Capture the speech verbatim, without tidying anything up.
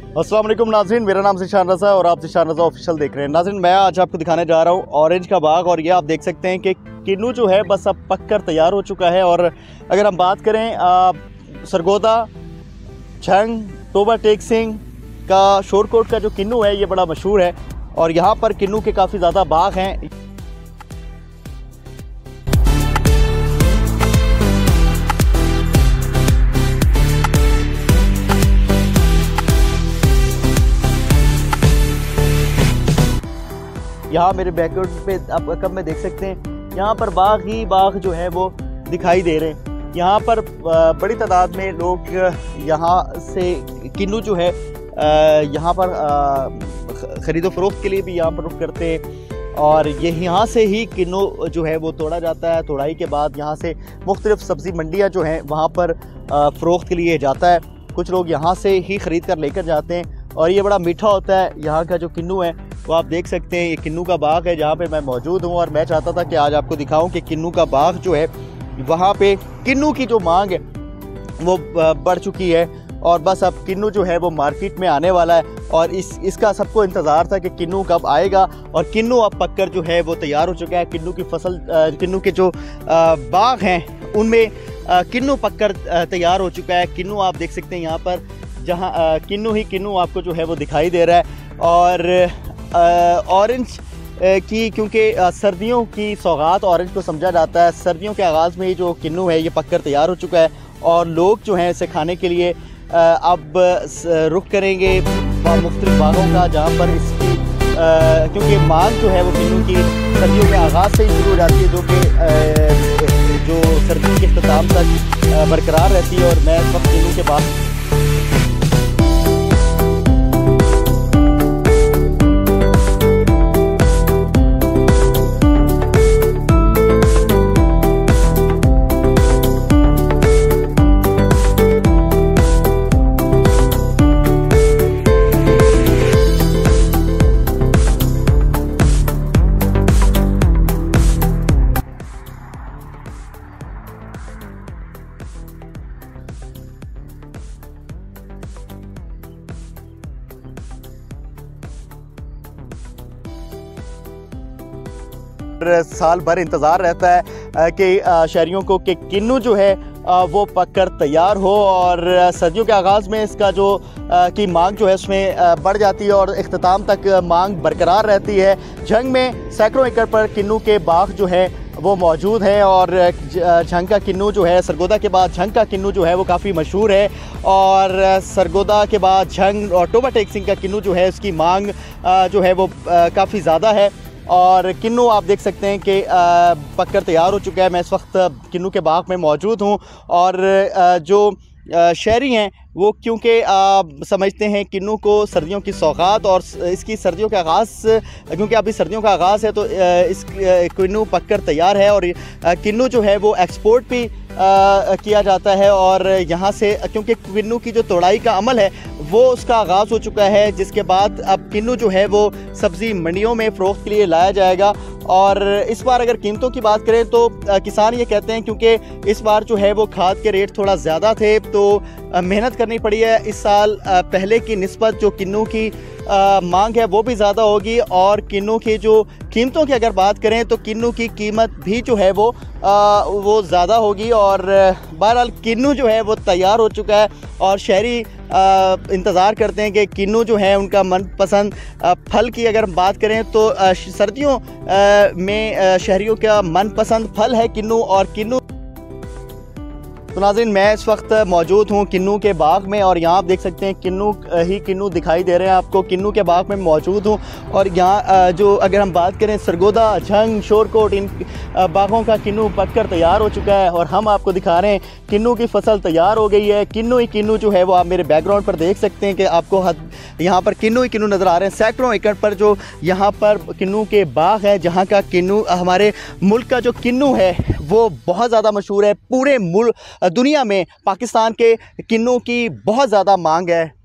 अस्सलाम वालेकुम नाज़रीन, मेरा नाम ज़ीशान रज़ा और आप ज़ीशान रज़ा ऑफिशियल देख रहे हैं। नाज़रीन, मैं आज आपको दिखाने जा रहा हूँ ऑरेंज का बाग और ये आप देख सकते हैं कि किन्नू जो है बस अब पक कर तैयार हो चुका है। और अगर हम बात करें आ, सरगोदा, झंग, टोबा टेक सिंह का शोरकोट का जो किन्नू है ये बड़ा मशहूर है और यहाँ पर किन्नू के काफ़ी ज़्यादा बाग हैं। यहाँ मेरे बैकग्राउंड पे आप कब में देख सकते हैं, यहाँ पर बाग ही बाग जो है वो दिखाई दे रहे हैं। यहाँ पर बड़ी तादाद में लोग यहाँ से किन्नू जो है यहाँ पर ख़रीदो फरोख्त के लिए भी यहाँ पर रुख करते हैं और ये यहाँ से ही किन्नू जो है वो तोड़ा जाता है। तोड़ाई के बाद यहाँ से मुख्तलिफ़ सब्ज़ी मंडियाँ जो हैं वहाँ पर फ़रोख्त के लिए जाता है। कुछ लोग यहाँ से ही ख़रीद कर लेकर जाते हैं और ये बड़ा मीठा होता है। यहाँ का जो किन्नू है वो आप देख सकते हैं, ये किन्नू का बाग है जहाँ पे मैं मौजूद हूँ और मैं चाहता था कि आज आपको दिखाऊं कि किन्नू का बाग जो है वहाँ पे किन्नू की जो मांग है वो बढ़ चुकी है और बस अब किन्नू जो है वो मार्केट में आने वाला है। और इस इसका सबको इंतज़ार था कि किन्नू कब आएगा और किन्नू अब पककर जो है वो तैयार हो चुका है। किन्नू की फसल, किन्नू के जो बाग हैं उनमें किन्नू पककर तैयार हो चुका है। किन्नू आप देख सकते हैं यहाँ पर, जहाँ किन्नू ही किन्नू आपको जो है वो दिखाई दे रहा है। और ऑरेंज की, क्योंकि सर्दियों की सौगात ऑरेंज को समझा जाता है, सर्दियों के आगाज़ में ही जो किन्नू है ये पककर तैयार हो चुका है और लोग जो हैं इसे खाने के लिए अब रुख करेंगे मुख्तलिफ बागों का, जहाँ पर इसकी क्योंकि मांग जो है वो किन्नू की सर्दियों के आगाज़ से ही शुरू हो जाती है, जो कि जो सर्दियों के इख्तिताम तक बरकरार रहती है। और मैं इस वक्त किन्नू के बाद साल भर इंतज़ार रहता है कि शहरियों को कि किन्नू जो है वो पककर तैयार हो और सर्दियों के आगाज़ में इसका जो की मांग जो है उसमें बढ़ जाती है और इख्तिताम तक मांग बरकरार रहती है। झंग में सैकड़ों एकड़ पर किन्नू के बाग जो है वो मौजूद हैं और झंग का किन्नू जो है, सरगोदा के बाद झंग का किन्नू जो है वो काफ़ी मशहूर है और सरगोदा के बाद झंग और टोबा टेक सिंह का किन्नू जो है उसकी मांग जो है वो काफ़ी ज़्यादा है। और किन्नू आप देख सकते हैं कि पककर तैयार हो चुका है। मैं इस वक्त किन्नू के बाग में मौजूद हूं और जो शहरी हैं वो क्योंकि समझते हैं किन्नू को सर्दियों की सौगात और इसकी सर्दियों का आगाज़, क्योंकि अभी सर्दियों का आगाज़ है तो इस किन्नू पककर तैयार है और किन्नू जो है वो एक्सपोर्ट भी आ, किया जाता है। और यहाँ से क्योंकि किन्नू की जो तोड़ाई का अमल है वो उसका आगाज़ हो चुका है, जिसके बाद अब किन्नू जो है वो सब्ज़ी मंडियों में फ़रोख्त के लिए लाया जाएगा। और इस बार अगर कीमतों की बात करें तो किसान ये कहते हैं क्योंकि इस बार जो है वो खाद के रेट थोड़ा ज़्यादा थे तो मेहनत करनी पड़ी है इस साल। पहले की निस्बत जो किन्नू की आ, मांग है वो भी ज़्यादा होगी और किन्नू की जो कीमतों की अगर बात करें तो किन्नू की कीमत भी जो है वो आ, वो ज़्यादा होगी। और बहरहाल किन्नू जो है वो तैयार हो चुका है और शहरी इंतज़ार करते हैं कि किन्नू जो है उनका मनपसंद फल की अगर बात करें तो आ, सर्दियों आ, में आ, शहरियों का मनपसंद फल है किन्नू। और किन्नू तो नाज़रीन, मैं इस वक्त मौजूद हूँ किन्नू के बाग में और यहाँ आप देख सकते हैं किन्नू ही किन्नू दिखाई दे रहे हैं आपको। किन्नू के बाग में मौजूद हूँ और यहाँ जो अगर हम बात करें सरगोदा, झंग, शोरकोट, इन बागों का किन्नू पककर तैयार हो चुका है और हम आपको दिखा रहे हैं किन्नू की फसल तैयार हो गई है। किन्नू ही किन्नू जो है वो आप मेरे बैकग्राउंड पर देख सकते हैं कि आपको यहाँ पर किन्नू ही किन्नू नज़र आ रहे हैं। सैकड़ों एकड़ पर जो यहाँ पर किन्नू के बाग है, जहाँ का किन्नू, हमारे मुल्क का जो किन्नू है वो बहुत ज़्यादा मशहूर है। पूरे मुल्क दुनिया में पाकिस्तान के किन्नू की बहुत ज़्यादा मांग है।